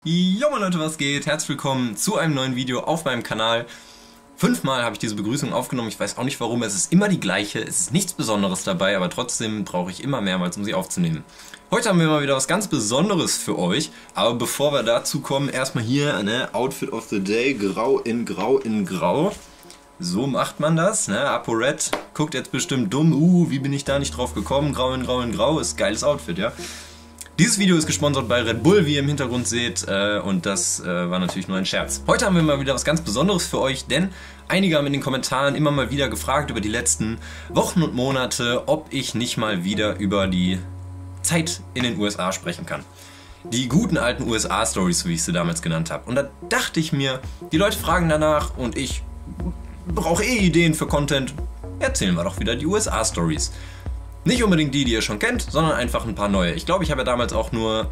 Jo meine Leute, was geht? Herzlich willkommen zu einem neuen Video auf meinem Kanal. 5-mal habe ich diese Begrüßung aufgenommen, ich weiß auch nicht warum, es ist immer die gleiche, es ist nichts Besonderes dabei, aber trotzdem brauche ich immer mehrmals, um sie aufzunehmen. Heute haben wir mal wieder was ganz Besonderes für euch, aber bevor wir dazu kommen, erstmal hier, ne, Outfit of the Day, grau in grau in grau. So macht man das, ne, ApoRed guckt jetzt bestimmt dumm, wie bin ich da nicht drauf gekommen, grau in grau in grau, ist geiles Outfit, ja. Dieses Video ist gesponsert bei Red Bull, wie ihr im Hintergrund seht, und das war natürlich nur ein Scherz. Heute haben wir mal wieder was ganz Besonderes für euch, denn einige haben in den Kommentaren immer mal wieder gefragt über die letzten Wochen und Monate, ob ich nicht mal wieder über die Zeit in den USA sprechen kann. Die guten alten USA-Stories, so wie ich sie damals genannt habe. Und da dachte ich mir, die Leute fragen danach und ich brauche Ideen für Content, erzählen wir doch wieder die USA-Stories. Nicht unbedingt die ihr schon kennt, sondern einfach ein paar neue. Ich glaube, ich habe ja damals auch nur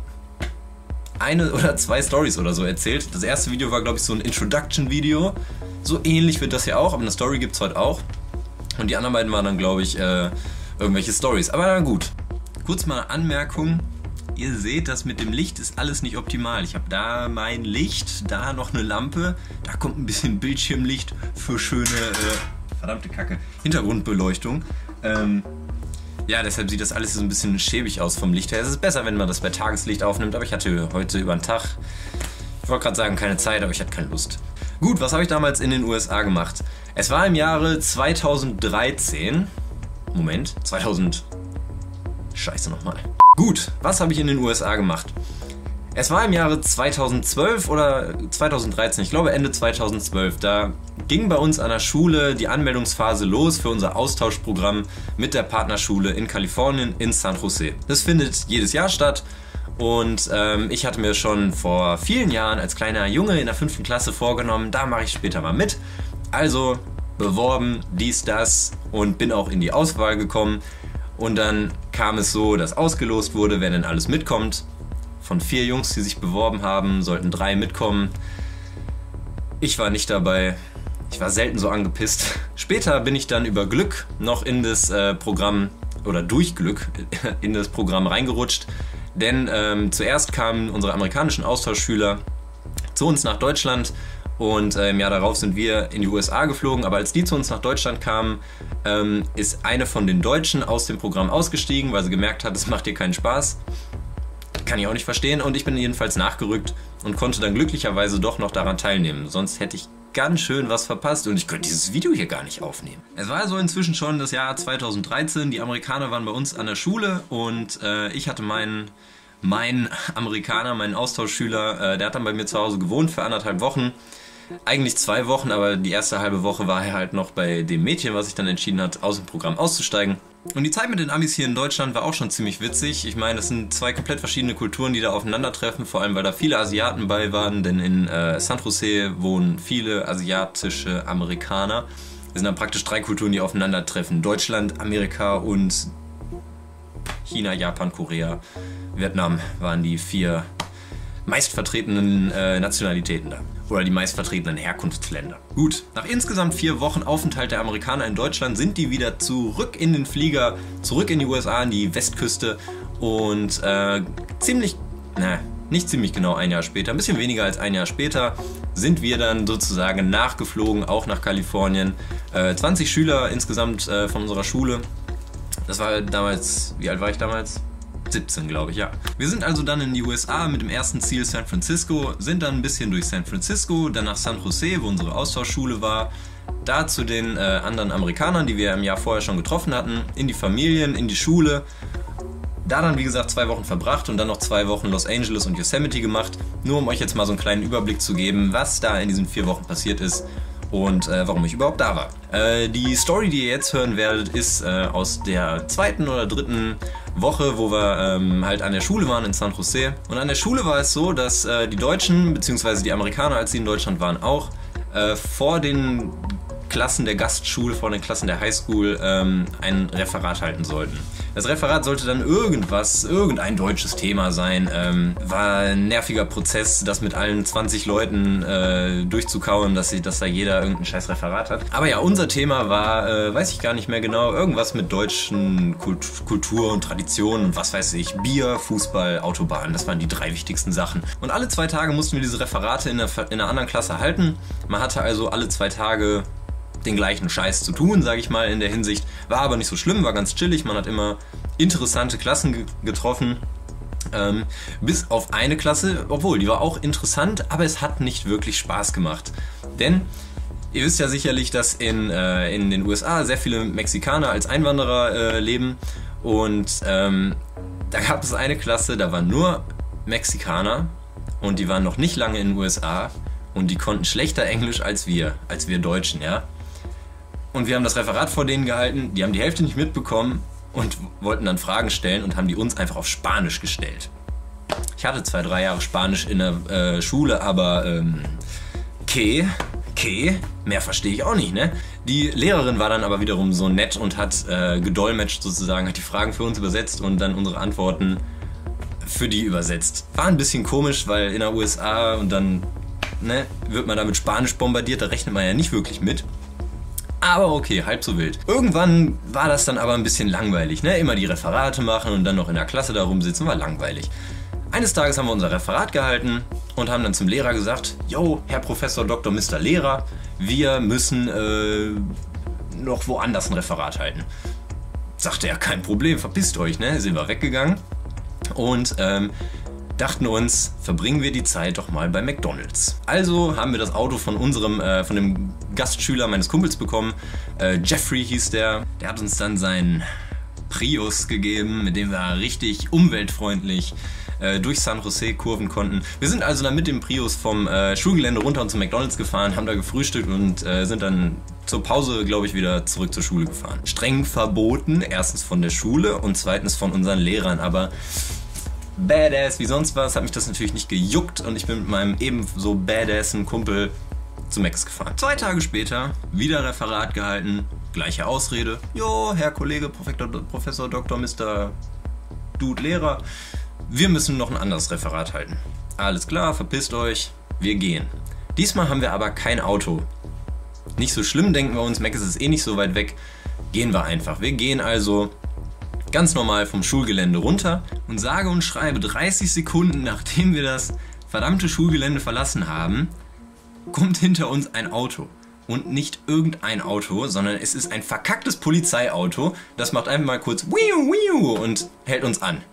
1 oder 2 Stories oder so erzählt. Das erste Video war, glaube ich, so ein Introduction-Video. So ähnlich wird das hier auch, aber eine Story gibt es heute auch. Und die anderen beiden waren dann, glaube ich, irgendwelche Stories. Aber na gut. Kurz mal eine Anmerkung. Ihr seht, das mit dem Licht ist alles nicht optimal. Ich habe da mein Licht, da noch eine Lampe. Da kommt ein bisschen Bildschirmlicht für schöne, verdammte Kacke, Hintergrundbeleuchtung. Ja, deshalb sieht das alles so ein bisschen schäbig aus vom Licht her. Es ist besser, wenn man das bei Tageslicht aufnimmt, aber ich hatte heute über den Tag, ich wollte gerade sagen, keine Zeit, aber ich hatte keine Lust. Gut, was habe ich damals in den USA gemacht? Es war im Jahre 2013. Moment, 2000... Scheiße nochmal. Gut, was habe ich in den USA gemacht? Es war im Jahre 2012 oder 2013, ich glaube Ende 2012, da ging bei uns an der Schule die Anmeldungsphase los für unser Austauschprogramm mit der Partnerschule in Kalifornien in San Jose. Das findet jedes Jahr statt und ich hatte mir schon vor vielen Jahren als kleiner Junge in der 5. Klasse vorgenommen, da mache ich später mal mit. Also beworben, dies, das und bin auch in die Auswahl gekommen und dann kam es so, dass ausgelost wurde, wer denn alles mitkommt. Von 4 Jungs, die sich beworben haben, sollten 3 mitkommen. Ich war nicht dabei. Ich war selten so angepisst. Später bin ich dann über Glück noch in das Programm, oder durch Glück, in das Programm reingerutscht. Denn zuerst kamen unsere amerikanischen Austauschschüler zu uns nach Deutschland und im Jahr darauf sind wir in die USA geflogen. Aber als die zu uns nach Deutschland kamen, ist eine von den Deutschen aus dem Programm ausgestiegen, weil sie gemerkt hat, es macht ihr keinen Spaß. Kann ich auch nicht verstehen und ich bin jedenfalls nachgerückt und konnte dann glücklicherweise doch noch daran teilnehmen. Sonst hätte ich ganz schön was verpasst und ich könnte dieses Video hier gar nicht aufnehmen. Es war also inzwischen schon das Jahr 2013, die Amerikaner waren bei uns an der Schule und ich hatte meinen Amerikaner, meinen Austauschschüler, der hat dann bei mir zu Hause gewohnt für 1,5 Wochen. Eigentlich 2 Wochen, aber die erste halbe Woche war er halt noch bei dem Mädchen, was sich dann entschieden hat, aus dem Programm auszusteigen. Und die Zeit mit den Amis hier in Deutschland war auch schon ziemlich witzig. Ich meine, das sind 2 komplett verschiedene Kulturen, die da aufeinandertreffen, vor allem weil da viele Asiaten bei waren, denn in San Jose wohnen viele asiatische Amerikaner. Es sind dann praktisch 3 Kulturen, die aufeinandertreffen. Deutschland, Amerika und China, Japan, Korea, Vietnam waren die 4 meistvertretenen Nationalitäten da. Oder die meistvertretenen Herkunftsländer. Gut, nach insgesamt 4 Wochen Aufenthalt der Amerikaner in Deutschland sind die wieder zurück in den Flieger, zurück in die USA, an die Westküste und nicht ziemlich genau ein Jahr später, ein bisschen weniger als ein Jahr später, sind wir dann sozusagen nachgeflogen, auch nach Kalifornien. 20 Schüler insgesamt von unserer Schule. Das war damals, wie alt war ich damals? 17, glaube ich, ja. Wir sind also dann in die USA mit dem ersten Ziel San Francisco, sind dann ein bisschen durch San Francisco, dann nach San Jose, wo unsere Austauschschule war, da zu den anderen Amerikanern, die wir im Jahr vorher schon getroffen hatten, in die Familien, in die Schule. Da dann, wie gesagt, 2 Wochen verbracht und dann noch 2 Wochen Los Angeles und Yosemite gemacht, nur um euch jetzt mal so einen kleinen Überblick zu geben, was da in diesen 4 Wochen passiert ist und warum ich überhaupt da war. Die Story, die ihr jetzt hören werdet, ist aus der 2. oder 3. Woche, wo wir halt an der Schule waren in San Jose. Und an der Schule war es so, dass die Deutschen, beziehungsweise die Amerikaner, als sie in Deutschland waren, auch vor den Klassen der Gastschule, vor den Klassen der Highschool ein Referat halten sollten. Das Referat sollte dann irgendein deutsches Thema sein. War ein nerviger Prozess, das mit allen 20 Leuten durchzukauen, dass da jeder irgendein scheiß Referat hat. Aber ja, unser Thema war, weiß ich gar nicht mehr genau, irgendwas mit deutschen Kultur und Traditionen und was weiß ich, Bier, Fußball, Autobahn. Das waren die 3 wichtigsten Sachen. Und alle 2 Tage mussten wir diese Referate in einer anderen Klasse halten. Man hatte also alle 2 Tage den gleichen Scheiß zu tun, sage ich mal, in der Hinsicht. War aber nicht so schlimm, war ganz chillig. Man hat immer interessante Klassen getroffen. Bis auf eine Klasse, obwohl, die war auch interessant, aber es hat nicht wirklich Spaß gemacht. Denn ihr wisst ja sicherlich, dass in den USA sehr viele Mexikaner als Einwanderer leben. Und da gab es eine Klasse, da waren nur Mexikaner und die waren noch nicht lange in den USA und die konnten schlechter Englisch als wir Deutschen, ja. Und wir haben das Referat vor denen gehalten, die haben die Hälfte nicht mitbekommen und wollten dann Fragen stellen und haben die uns einfach auf Spanisch gestellt. Ich hatte 2, 3 Jahre Spanisch in der Schule, aber mehr verstehe ich auch nicht, ne? Die Lehrerin war dann aber wiederum so nett und hat gedolmetscht sozusagen, hat die Fragen für uns übersetzt und dann unsere Antworten für die übersetzt. War ein bisschen komisch, weil in der USA und dann wird man da mit Spanisch bombardiert, da rechnet man ja nicht wirklich mit. Aber okay, halb so wild. Irgendwann war das dann aber ein bisschen langweilig, ne? Immer die Referate machen und dann noch in der Klasse da rumsitzen, war langweilig. Eines Tages haben wir unser Referat gehalten und haben dann zum Lehrer gesagt, yo, Herr Professor Dr. Mr. Lehrer, wir müssen noch woanders ein Referat halten. Sagte er, kein Problem, verpisst euch, ne? Sind wir weggegangen und dachten uns, verbringen wir die Zeit doch mal bei McDonald's. Also haben wir das Auto von dem Gastschüler meines Kumpels bekommen. Jeffrey hieß der. Der hat uns dann seinen Prius gegeben, mit dem wir richtig umweltfreundlich durch San Jose kurven konnten. Wir sind also dann mit dem Prius vom Schulgelände runter und zum McDonald's gefahren, haben da gefrühstückt und sind dann zur Pause, glaube ich, wieder zurück zur Schule gefahren. Streng verboten, erstens von der Schule und zweitens von unseren Lehrern, aber badass wie sonst was, hat mich das natürlich nicht gejuckt und ich bin mit meinem ebenso badassen Kumpel zu Max gefahren. 2 Tage später, wieder Referat gehalten, gleiche Ausrede. Jo, Herr Kollege, Professor Dr. Mr. Dude Lehrer, wir müssen noch ein anderes Referat halten. Alles klar, verpisst euch, wir gehen. Diesmal haben wir aber kein Auto. Nicht so schlimm, denken wir uns, Max ist eh nicht so weit weg, gehen wir einfach. Wir gehen also ganz normal vom Schulgelände runter und sage und schreibe 30 Sekunden, nachdem wir das verdammte Schulgelände verlassen haben, kommt hinter uns ein Auto. Und nicht irgendein Auto, sondern es ist ein verkacktes Polizeiauto. Das macht einfach mal kurz wiu wiu und hält uns an.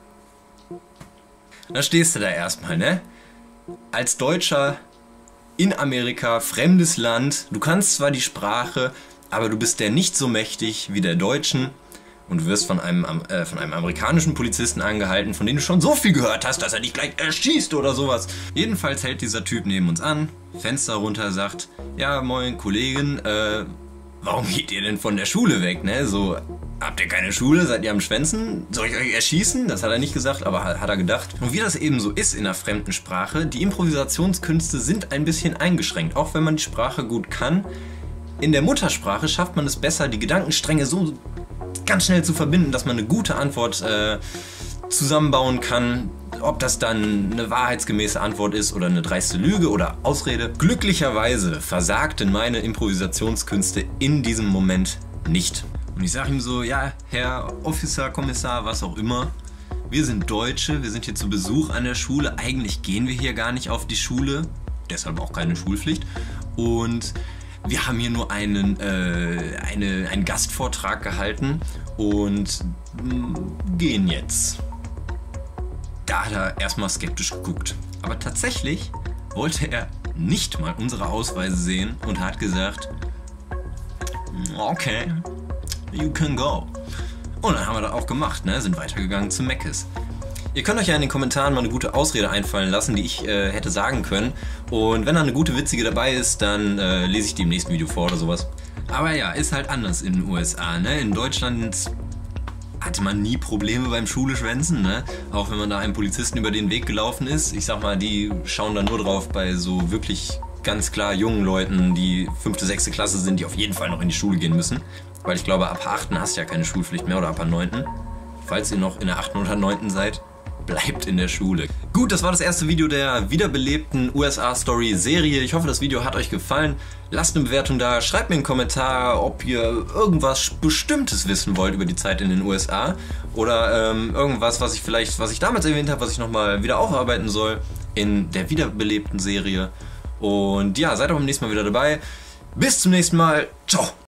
Da stehst du da erstmal, ne? Als Deutscher in Amerika, fremdes Land, du kannst zwar die Sprache, aber du bist der nicht so mächtig wie der Deutschen. Und du wirst von einem amerikanischen Polizisten angehalten, von dem du schon so viel gehört hast, dass er dich gleich erschießt oder sowas. Jedenfalls hält dieser Typ neben uns an, Fenster runter, sagt, ja moin Kollegen, warum geht ihr denn von der Schule weg, ne? So, habt ihr keine Schule, seid ihr am Schwänzen, soll ich euch erschießen? Das hat er nicht gesagt, aber hat er gedacht. Und wie das eben so ist in einer fremden Sprache, die Improvisationskünste sind ein bisschen eingeschränkt, auch wenn man die Sprache gut kann. In der Muttersprache schafft man es besser, die Gedankenstränge so ganz schnell zu verbinden, dass man eine gute Antwort zusammenbauen kann. Ob das dann eine wahrheitsgemäße Antwort ist oder eine dreiste Lüge oder Ausrede. Glücklicherweise versagten meine Improvisationskünste in diesem Moment nicht. Und ich sage ihm so, ja, Herr Officer, Kommissar, was auch immer, wir sind Deutsche, wir sind hier zu Besuch an der Schule. Eigentlich gehen wir hier gar nicht auf die Schule, deshalb auch keine Schulpflicht. Und wir haben hier nur einen Gastvortrag gehalten und gehen jetzt. Da hat er erstmal skeptisch geguckt. Aber tatsächlich wollte er nicht mal unsere Ausweise sehen und hat gesagt, okay, you can go. Und dann haben wir das auch gemacht, ne? Sind weitergegangen zu Meckes. Ihr könnt euch ja in den Kommentaren mal eine gute Ausrede einfallen lassen, die ich hätte sagen können. Und wenn da eine gute witzige dabei ist, dann lese ich die im nächsten Video vor oder sowas. Aber ja, ist halt anders in den USA, ne? In Deutschland hatte man nie Probleme beim Schuleschwänzen, ne? Auch wenn man da einem Polizisten über den Weg gelaufen ist. Ich sag mal, die schauen da nur drauf bei so wirklich ganz klar jungen Leuten, die 5., 6. Klasse sind, die auf jeden Fall noch in die Schule gehen müssen. Weil ich glaube, ab 8. hast du ja keine Schulpflicht mehr oder ab 9. Falls ihr noch in der 8. oder 9. seid, bleibt in der Schule. Gut, das war das erste Video der wiederbelebten USA-Story-Serie. Ich hoffe, das Video hat euch gefallen. Lasst eine Bewertung da, schreibt mir einen Kommentar, ob ihr irgendwas Bestimmtes wissen wollt über die Zeit in den USA oder irgendwas, was ich damals erwähnt habe, was ich nochmal wieder aufarbeiten soll in der wiederbelebten Serie. Und ja, seid auch beim nächsten Mal wieder dabei. Bis zum nächsten Mal. Ciao!